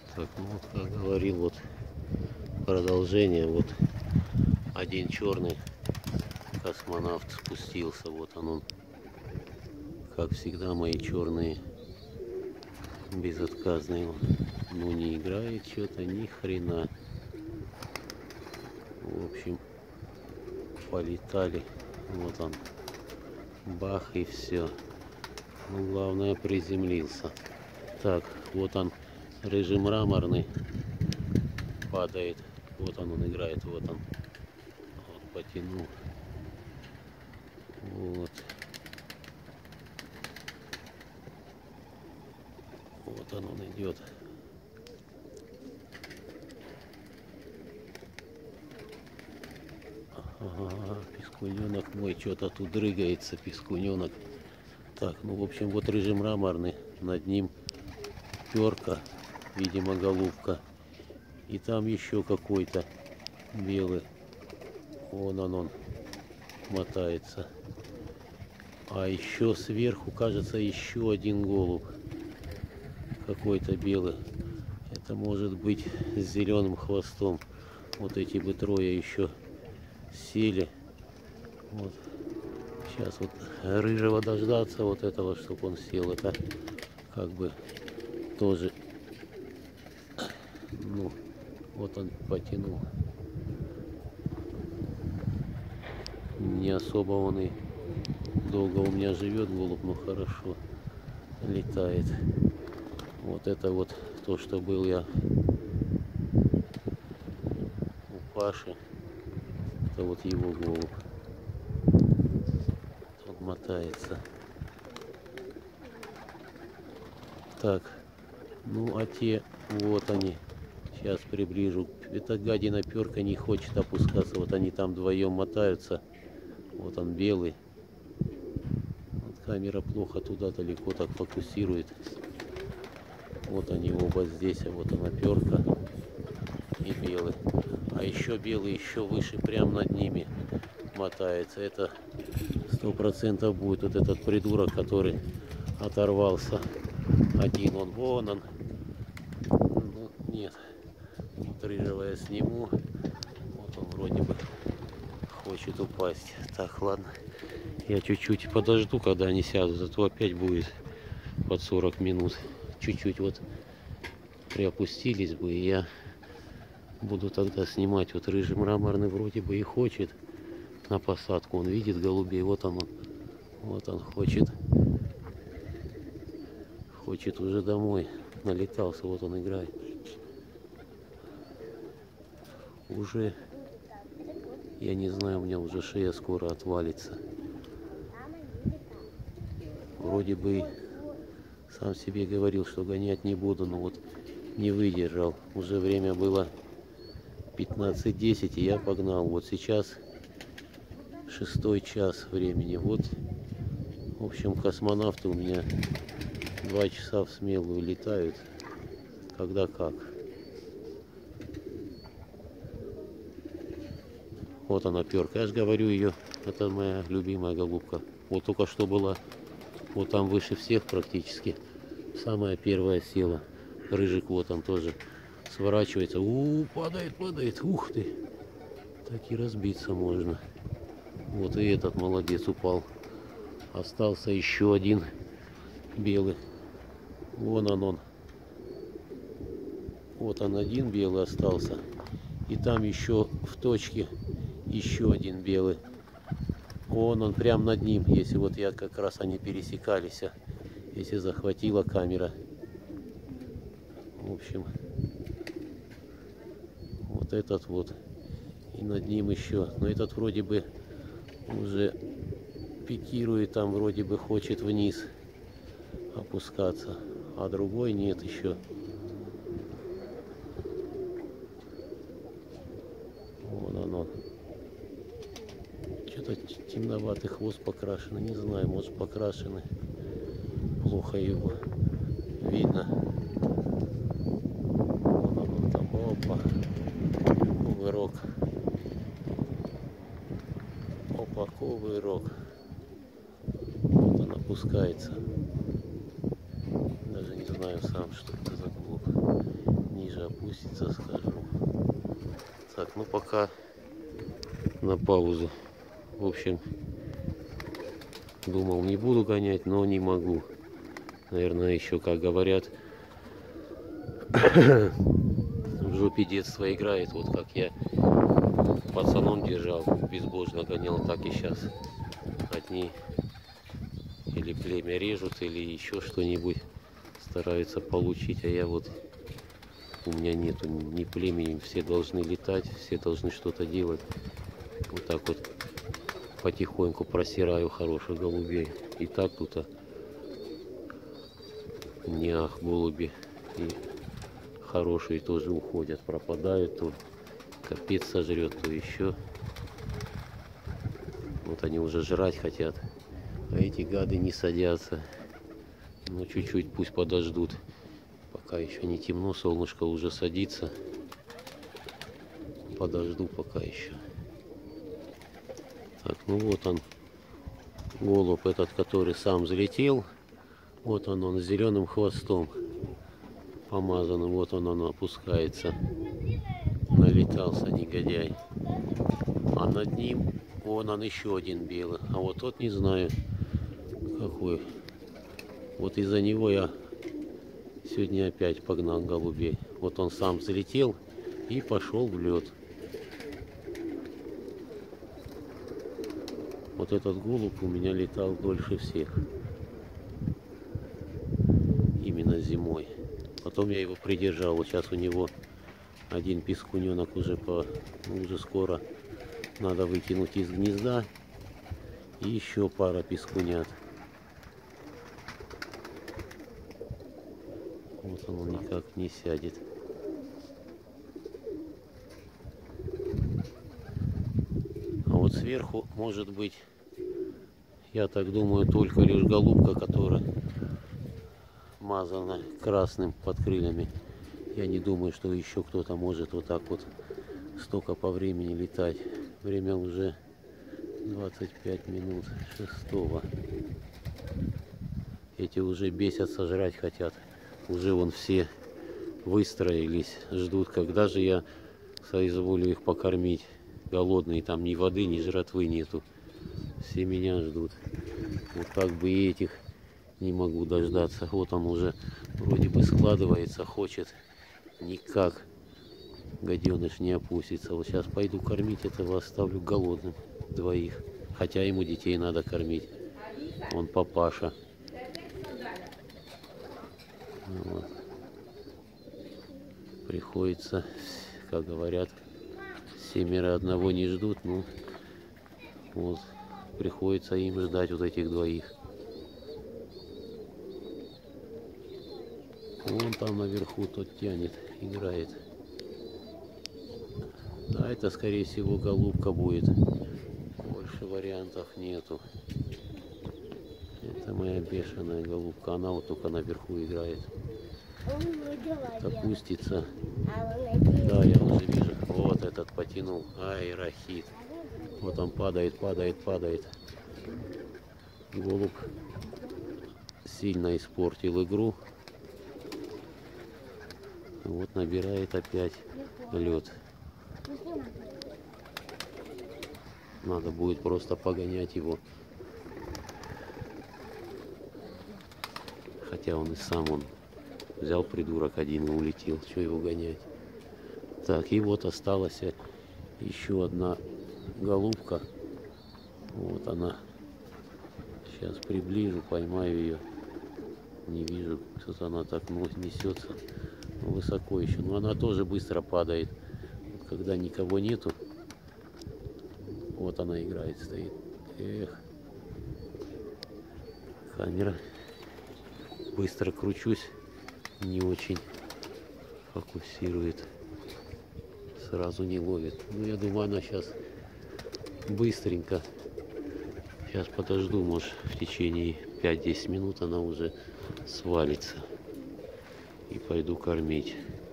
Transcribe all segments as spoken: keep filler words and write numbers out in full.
Так, ну вот, как говорил, вот продолжение. Вот один черный космонавт спустился. Вот он, он. Как всегда, мои черные безотказные. Ну, не играет что-то, ни хрена. В общем, полетали. Вот он. Бах, и все. Ну, главное, приземлился. Так, вот он, рыжий мраморный, падает. Вот он, он играет, вот он. Вот, потянул. Вот. Вот он, он идет. Ага, пескуненок мой что-то тут дрыгается, пескуненок. Так, ну, в общем, вот рыжий мраморный, над ним перка, видимо, голубка. И там еще какой-то белый. Вон он, он мотается. А еще сверху, кажется, еще один голубь. Какой-то белый. Это может быть с зеленым хвостом. Вот эти бы трое еще сели. Вот. Сейчас вот рыжего дождаться, вот этого, чтобы он сел. Это как бы тоже, ну, вот он потянул. Не особо он и долго у меня живет, голубь, но хорошо летает. Вот это вот то, что был я у Паши. Это вот его голубь. Он мотается. Так, ну а те, вот они. Сейчас приближу. Эта гадина перка не хочет опускаться. Вот они там вдвоем мотаются. Вот он белый. Вот камера плохо туда далеко так фокусирует. Вот они оба здесь, а вот она перка и белый. А еще белый еще выше, прямо над ними мотается. Это сто процентов будет вот этот придурок, который оторвался. Один он, вон он. Ну, нет. Вот рыжего я сниму. Вот он вроде бы хочет упасть. Так, ладно. Я чуть-чуть подожду, когда они сядут. Зато опять будет под сорок минут. Чуть-чуть вот приопустились бы, и я буду тогда снимать. Вот рыжий мраморный вроде бы и хочет на посадку. Он видит голубей. Вот он, он. Вот он хочет. Хочет уже домой. Налетался. Вот он играет. Уже, я не знаю, у меня уже шея скоро отвалится. Вроде бы сам себе говорил, что гонять не буду, но вот не выдержал. Уже время было пятнадцать десять, и я погнал. Вот сейчас шестой час времени. Вот, в общем, космонавты у меня два часа в смелую летают. Когда как. Вот она перка. Я же говорю, ее, это моя любимая голубка. Вот только что была, вот там выше всех практически. Самая первая села. Рыжик вот он тоже сворачивается. У, -у падает, падает. Ух ты. Так и разбиться можно. Вот и этот молодец упал. Остался еще один белый. Вон он он. Вот он один белый остался. И там еще в точке еще один белый. Вон он прям над ним. Если вот я как раз они пересекались. Если захватила камера. В общем, вот этот вот. И над ним еще. Но этот вроде бы уже пикирует, там вроде бы хочет вниз опускаться. А другой нет еще. Вон оно. Что-то темноватый хвост покрашенный. Не знаю, может покрашенный. Плохо его видно. Вон оно там. Опа. Кувырок. Опа, кувырок. Вот он опускается. Даже не знаю сам, что это за голубь. Не опустится, скажу. Так, ну пока на паузу. В общем, думал, не буду гонять, но не могу. Наверное, еще, как говорят, в жопе детства играет. Вот как я пацаном держал, безбожно гонял, так и сейчас. Одни или племя режут, или еще что-нибудь стараются получить, а я вот, у меня нету ни племени, все должны летать, все должны что-то делать. Вот так вот потихоньку просираю хороших голубей. И так тут а, не ах, голуби и хорошие тоже уходят, пропадают, то капец сожрет, то еще. Вот они уже жрать хотят, а эти гады не садятся. Ну чуть-чуть пусть подождут, пока еще не темно, солнышко уже садится. Подожду пока еще. Так, ну вот он, голубь этот, который сам залетел. Вот он, он с зеленым хвостом помазанным. Вот он, он опускается. Налетался негодяй. А над ним вон он еще один белый. А вот тот не знаю какой. Вот из-за него я сегодня опять погнал голубей. Вот он сам залетел и пошел в лед. Вот этот голубь у меня летал дольше всех. Именно зимой. Потом я его придержал. Вот сейчас у него один пискуненок уже по, уже скоро надо выкинуть из гнезда. И еще пара пискунят. Вот он, он никак не сядет. А вот сверху может быть, я так думаю, только лишь голубка, которая мазана красным под крыльями. Я не думаю, что еще кто-то может вот так вот столько по времени летать. Время уже двадцать пять минут шестого. Эти уже бесят, сожрать хотят. Уже вон все выстроились, ждут, когда же я соизволю их покормить. Голодные, там ни воды, ни жратвы нету. Все меня ждут. Вот как бы и этих не могу дождаться. Вот он уже вроде бы складывается, хочет. Никак гаденыш не опустится. Вот сейчас пойду кормить этого, оставлю голодным двоих. Хотя ему детей надо кормить. Он папаша. Вот. Приходится, как говорят, семеро одного не ждут. Ну, вот, приходится им ждать вот этих двоих. Вон там наверху тот тянет, играет. Да, это скорее всего голубка будет. Больше вариантов нету. Это моя бешеная голубка. Она вот только наверху играет. Опустится. Да, я уже вижу. Вот этот потянул. Ай, рахит. Вот он падает, падает, падает. Голубь сильно испортил игру. Вот набирает опять лед. Надо будет просто погонять его. Хотя он и сам он взял, придурок один, и улетел. Что его гонять? Так, и вот осталась еще одна голубка. Вот она. Сейчас приближу, поймаю ее. Не вижу, что она так несется высоко еще. Но она тоже быстро падает. Когда никого нету. Вот она играет, стоит. Эх. Камера. Быстро кручусь. Не очень фокусирует. Сразу не ловит. Ну, я думаю, она сейчас быстренько. Сейчас подожду, может, в течение пяти-десяти минут она уже свалится. И пойду кормить.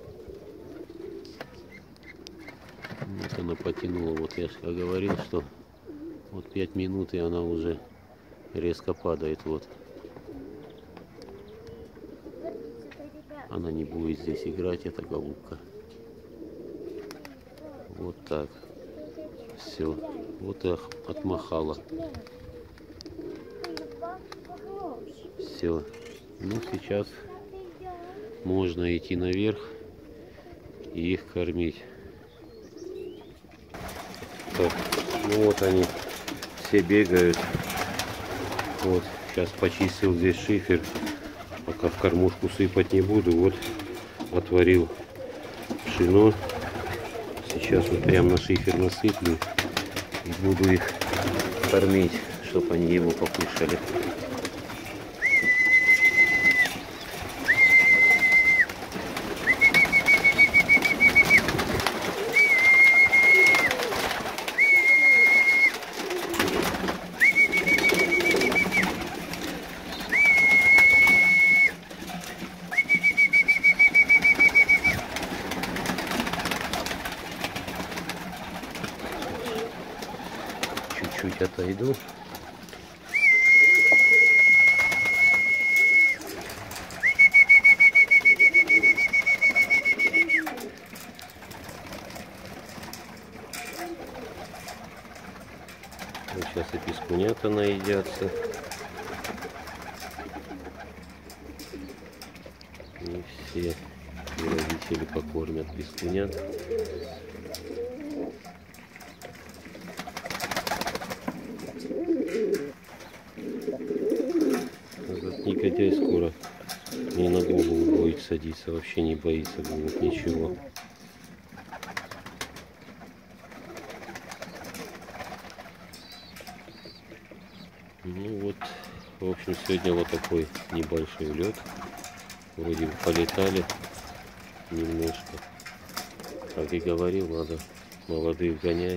Вот она потянула. Вот я же говорил, что вот пять минут, и она уже резко падает. Вот. Она не будет здесь играть, эта голубка. Вот так. Все. Вот и отмахала. Все. Ну, сейчас можно идти наверх и их кормить. Так, ну вот они все бегают. Вот, сейчас почистил здесь шифер. Пока в кормушку сыпать не буду. Вот, отварил пшено. Сейчас вот прям на шифер насыплю. И буду их кормить, чтобы они его покушали. Чуть-чуть отойду. Вот сейчас и пискунята наедятся. И все и родители покормят пискунят. Этот негодяй скоро мне на голову будет садиться, вообще не боится будет ничего. Ну вот, в общем, сегодня вот такой небольшой лед. Вроде бы полетали немножко. Как и говорил, надо молодых гонять.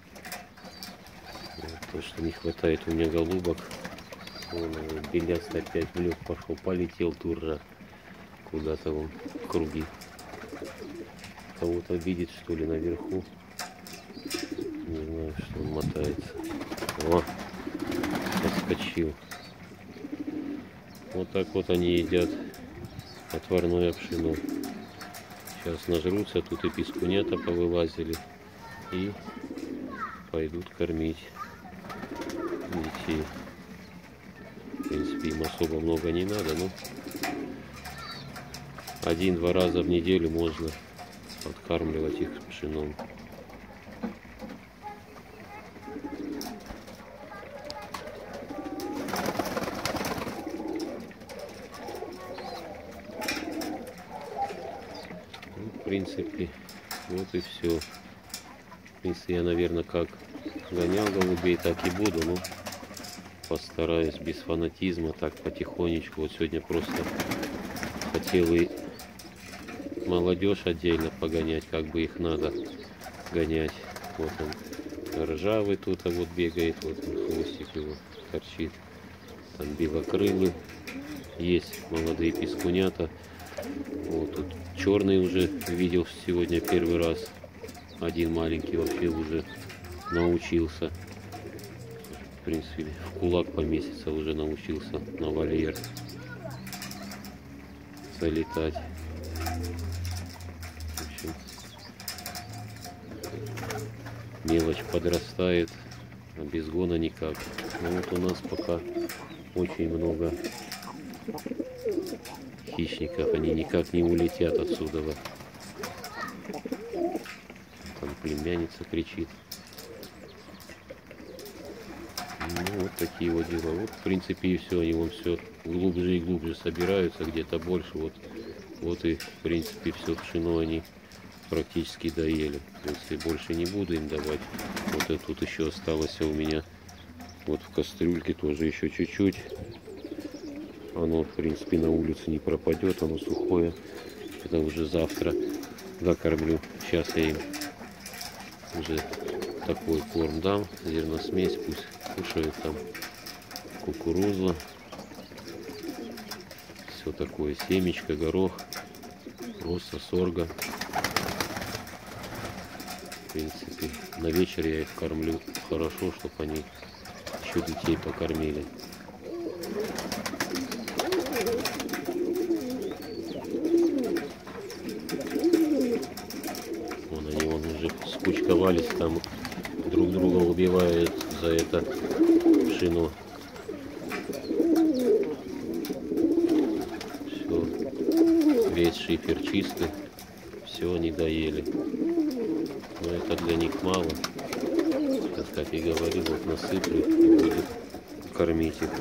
Вот, то, что не хватает у меня голубок. Вон, беляст опять в лед пошел, полетел тура куда-то вон в круги. Кого-то видит, что ли, наверху. Не знаю, что он мотается. О, подскочил. Вот так вот они едят отварное пшено. Сейчас нажрутся, тут и пискунята повылазили и пойдут кормить детей. В принципе, им особо много не надо, но один-два раза в неделю можно подкармливать их пшеном. Ну, в принципе, вот и все. В принципе, я, наверное, как гонял голубей, так и буду, но постараюсь без фанатизма, так потихонечку. Вот сегодня просто хотел и молодежь отдельно погонять, как бы их надо гонять. Вот он ржавый тут, а вот бегает, вот он, хвостик его торчит. Там белокрылый, есть молодые пискунята. Вот тут черный уже видел сегодня первый раз. Один маленький вообще уже научился. В принципе, в кулак поместится, уже научился на вольер залетать. В общем, мелочь подрастает, а без гона никак. Но вот у нас пока очень много хищников, они никак не улетят отсюда. Там племянница кричит. Ну, вот такие вот дела. Вот, в принципе, и все. Они вон все глубже и глубже собираются, где-то больше. Вот, вот и, в принципе, все пшено они практически доели. В принципе, больше не буду им давать. Вот это тут еще осталось у меня. Вот в кастрюльке тоже еще чуть-чуть. Оно, в принципе, на улице не пропадет. Оно сухое. Это уже завтра докормлю. Сейчас я им уже такой корм дам. Зерносмесь пусть кушают там. Кукурузу. Все такое. Семечко, горох. Просто сорго. В принципе, на вечер я их кормлю хорошо, чтобы они еще детей покормили. раскучковались, там друг друга убивают за это пшено. Все, весь шифер чистый, все они доели. Но это для них мало. Сейчас, как и говорил, вот насыплю и будет кормить их.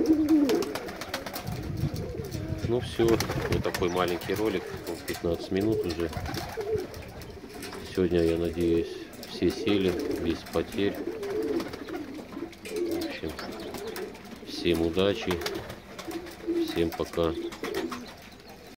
Ну все, вот такой маленький ролик, пятнадцать минут уже. Сегодня, я надеюсь, все сели без потерь. В общем, всем удачи, всем пока.